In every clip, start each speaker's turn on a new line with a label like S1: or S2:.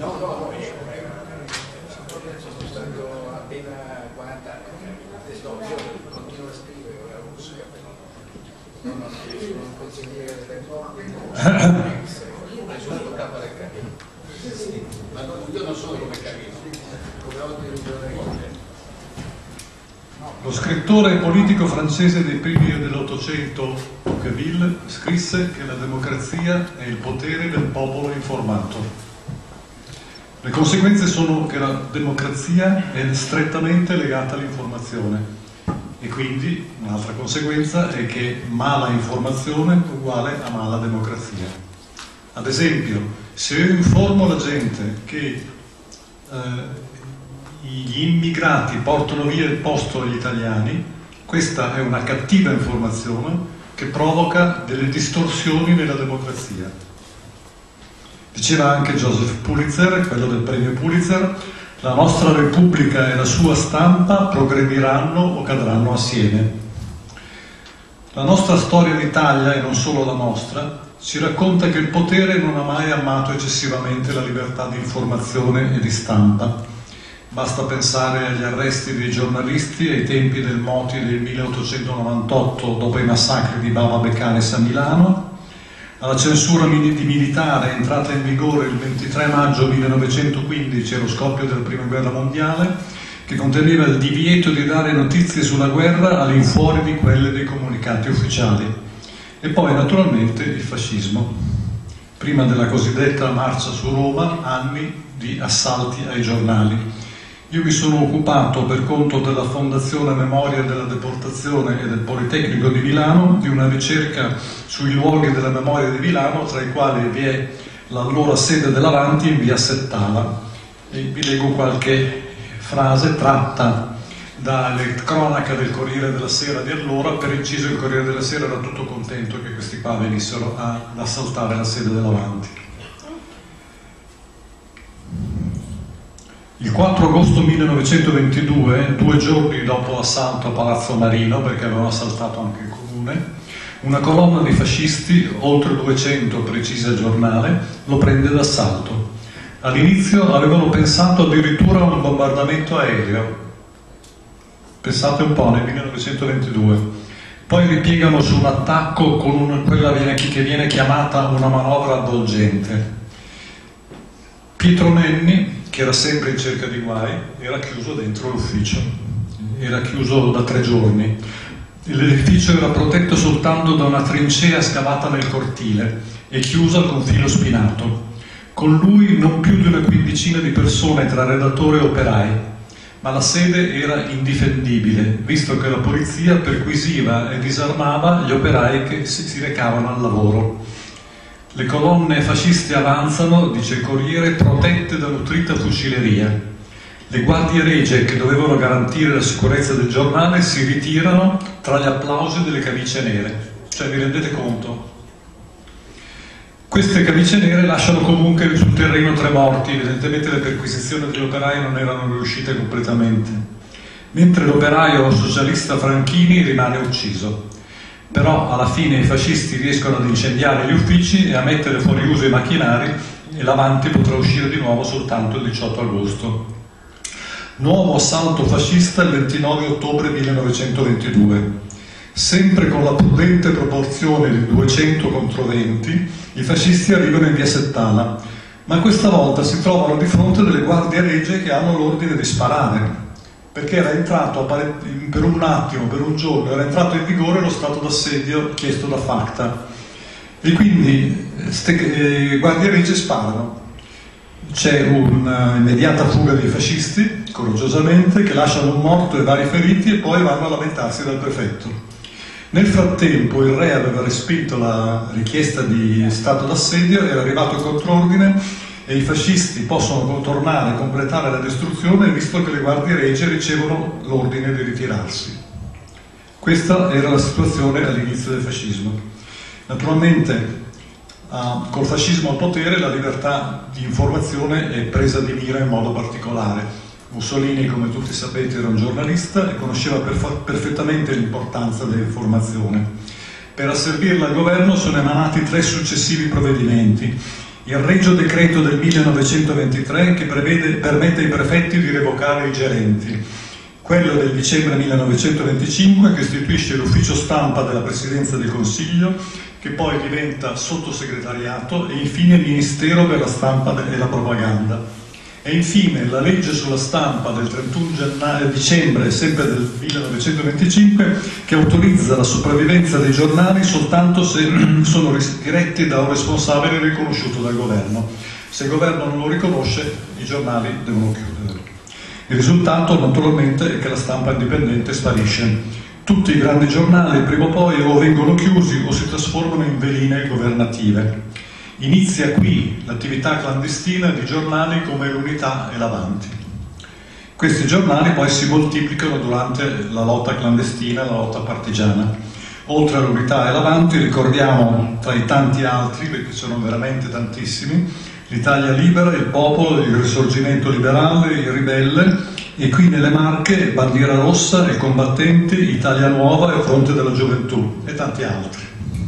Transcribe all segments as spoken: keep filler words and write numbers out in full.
S1: No, no, no, io sono stato appena quaranta anni, adesso io continuo a scrivere, ora non so, però non sono un consigliere del tempo, sono capo del Carino. Ma io non sono come Carino, come oggi il giornale.
S2: Lo scrittore politico francese dei primi dell'Ottocento, Tocqueville, scrisse che la democrazia è il potere del popolo informato. Le conseguenze sono che la democrazia è strettamente legata all'informazione e quindi un'altra conseguenza è che mala informazione è uguale a mala democrazia. Ad esempio, se io informo la gente che eh, gli immigrati portano via il posto agli italiani, questa è una cattiva informazione che provoca delle distorsioni nella democrazia. Diceva anche Joseph Pulitzer, quello del premio Pulitzer, la nostra Repubblica e la sua stampa progrediranno o cadranno assieme. La nostra storia d'Italia, e non solo la nostra, ci racconta che il potere non ha mai amato eccessivamente la libertà di informazione e di stampa. Basta pensare agli arresti dei giornalisti ai tempi del Moti del milleottocentonovantotto dopo i massacri di Bava Beccaris a Milano, alla censura di militare entrata in vigore il ventitré maggio millenovecentoquindici allo scoppio della Prima Guerra Mondiale, che conteneva il divieto di dare notizie sulla guerra all'infuori di quelle dei comunicati ufficiali. E poi naturalmente il fascismo. Prima della cosiddetta marcia su Roma, anni di assalti ai giornali. Io mi sono occupato per conto della Fondazione Memoria della Deportazione e del Politecnico di Milano di una ricerca sui luoghi della memoria di Milano, tra i quali vi è l'allora sede dell'Avanti in via Settala. E vi leggo qualche frase tratta dalle cronache del Corriere della Sera di allora. Per inciso, il Corriere della Sera era tutto contento che questi qua venissero ad assaltare la sede dell'Avanti. Il quattro agosto millenovecentoventidue, due giorni dopo l'assalto a Palazzo Marino, perché avevano assaltato anche il comune, una colonna di fascisti, oltre duecento precisa giornale, lo prende d'assalto. All'inizio avevano pensato addirittura a un bombardamento aereo. Pensate un po', nel millenovecentoventidue. Poi ripiegano su un attacco con una, quella che viene chiamata una manovra avvolgente. Pietro Nenni, che era sempre in cerca di guai, era chiuso dentro l'ufficio, era chiuso da tre giorni. L'edificio era protetto soltanto da una trincea scavata nel cortile e chiusa con filo spinato. Con lui non più di una quindicina di persone tra redattori e operai, ma la sede era indifendibile, visto che la polizia perquisiva e disarmava gli operai che si recavano al lavoro. Le colonne fasciste avanzano, dice il Corriere, protette da nutrita fucileria. Le guardie regie che dovevano garantire la sicurezza del giornale si ritirano tra gli applausi delle camicie nere. Cioè, vi rendete conto? Queste camicie nere lasciano comunque sul terreno tre morti, evidentemente le perquisizioni degli operai non erano riuscite completamente. Mentre l'operaio socialista Franchini rimane ucciso. Però alla fine i fascisti riescono ad incendiare gli uffici e a mettere fuori uso i macchinari e l'Avanti potrà uscire di nuovo soltanto il diciotto agosto. Nuovo assalto fascista il ventinove ottobre millenovecentoventidue. Sempre con la prudente proporzione di duecento contro venti, i fascisti arrivano in via Settala, ma questa volta si trovano di fronte delle guardie regie che hanno l'ordine di sparare. Perché era entrato per un attimo, per un giorno, era entrato in vigore lo stato d'assedio chiesto da Facta. E quindi ste, eh, guardie regie sparano. C'è un'immediata fuga dei fascisti, coraggiosamente, che lasciano un morto e vari feriti e poi vanno a lamentarsi dal prefetto. Nel frattempo il re aveva respinto la richiesta di stato d'assedio, era arrivato il contrordine e i fascisti possono contornare e completare la distruzione visto che le guardie regie ricevono l'ordine di ritirarsi. Questa era la situazione all'inizio del fascismo. Naturalmente uh, col fascismo al potere la libertà di informazione è presa di mira in modo particolare. Mussolini, come tutti sapete, era un giornalista e conosceva perf- perfettamente l'importanza dell'informazione. Per asservirla al governo sono emanati tre successivi provvedimenti. il regio decreto del millenovecentoventitré che prevede, permette ai prefetti di revocare i gerenti, quello del dicembre millenovecentoventicinque che istituisce l'ufficio stampa della Presidenza del Consiglio, che poi diventa sottosegretariato, e infine il Ministero per la Stampa e la Propaganda. E infine la legge sulla stampa del trentuno dicembre sempre del millenovecentoventicinque che autorizza la sopravvivenza dei giornali soltanto se sono diretti da un responsabile riconosciuto dal governo. Se il governo non lo riconosce, i giornali devono chiudere. Il risultato naturalmente è che la stampa indipendente sparisce. Tutti i grandi giornali prima o poi o vengono chiusi o si trasformano in veline governative. Inizia qui l'attività clandestina di giornali come l'Unità e l'Avanti. Questi giornali poi si moltiplicano durante la lotta clandestina, la lotta partigiana. Oltre all'Unità e l'Avanti ricordiamo tra i tanti altri, perché sono veramente tantissimi, l'Italia Libera, il Popolo, il Risorgimento Liberale, il Ribelle, e qui nelle Marche Bandiera Rossa, il Combattente, Italia Nuova e Fronte della Gioventù e tanti altri.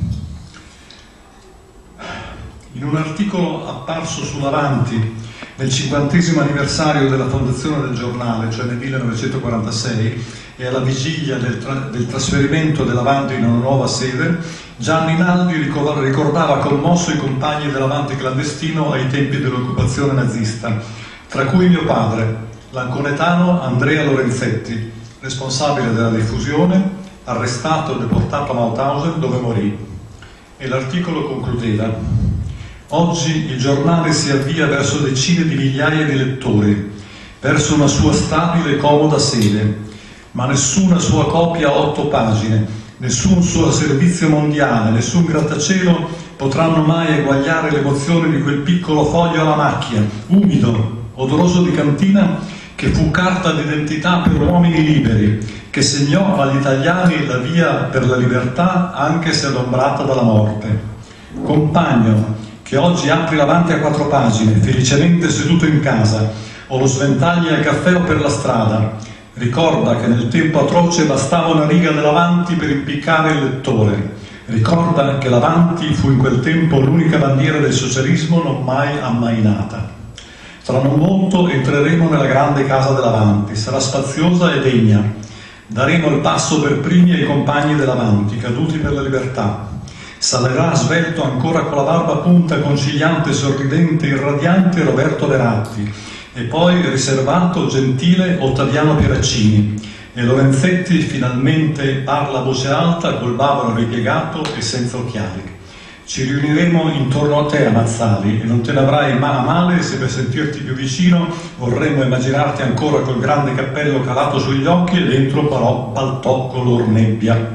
S2: In un articolo apparso sull'Avanti nel cinquantesimo anniversario della fondazione del giornale, cioè nel millenovecentoquarantasei, e alla vigilia del, tra del trasferimento dell'Avanti in una nuova sede, Gianni Naldi ricordava commosso i compagni dell'Avanti clandestino ai tempi dell'occupazione nazista, tra cui mio padre, l'anconetano Andrea Lorenzetti, responsabile della diffusione, arrestato e deportato a Mauthausen dove morì. E l'articolo concludeva: oggi il giornale si avvia verso decine di migliaia di lettori, verso una sua stabile e comoda sede, ma nessuna sua copia a otto pagine, nessun suo servizio mondiale, nessun grattacielo potranno mai eguagliare l'emozione di quel piccolo foglio alla macchia, umido, odoroso di cantina, che fu carta d'identità per uomini liberi, che segnò agli italiani la via per la libertà anche se adombrata dalla morte. Compagno, che oggi apri l'Avanti a quattro pagine, felicemente seduto in casa, o lo sventagli al caffè o per la strada, ricorda che nel tempo atroce bastava una riga dell'Avanti per impiccare il lettore. Ricorda che l'Avanti fu in quel tempo l'unica bandiera del socialismo non mai ammainata. Tra non molto entreremo nella grande casa dell'Avanti, sarà spaziosa e degna. Daremo il passo per primi ai compagni dell'Avanti, caduti per la libertà. Salirà svelto ancora con la barba a punta, conciliante, sorridente, irradiante Roberto Veratti, e poi riservato, gentile Ottaviano Pieraccini, e Lorenzetti finalmente parla a voce alta col bavero ripiegato e senza occhiali. Ci riuniremo intorno a te, Amazzali, e non te ne avrai mai a male se per sentirti più vicino vorremmo immaginarti ancora col grande cappello calato sugli occhi e dentro però paltò color nebbia.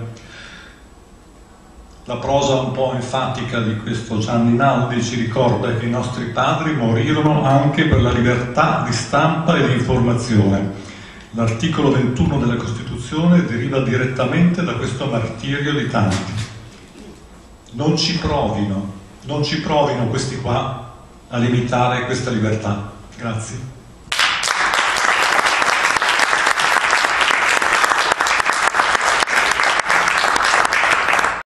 S2: La prosa un po' enfatica di questo Gianni Naldi ci ricorda che i nostri padri morirono anche per la libertà di stampa e di informazione. L'articolo ventuno della Costituzione deriva direttamente da questo martirio di tanti. Non ci provino, non ci provino questi qua a limitare questa libertà. Grazie.